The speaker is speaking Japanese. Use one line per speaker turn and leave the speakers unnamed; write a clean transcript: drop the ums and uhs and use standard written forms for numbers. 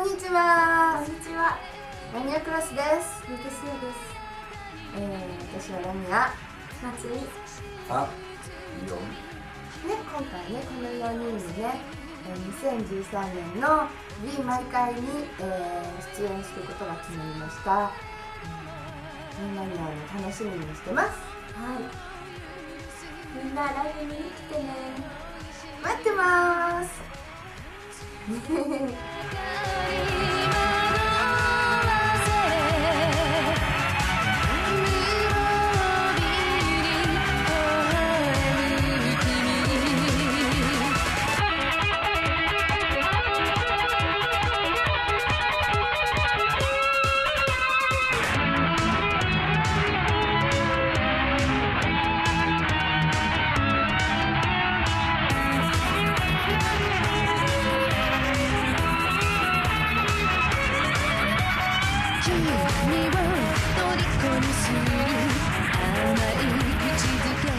んにちは。
こんにちは。
ラミアクロスです。
ルテシアです。
私はラミア。
夏に。
あ、いいよ。
ね、今回ね、この4人にね、2013年のWie.MAI.KAIに、出演することが決まりました。みんなに会うの楽しみにしてます。
はい。みんなライブ見に来てね。
待ってます。
君を虜にする甘い口づけ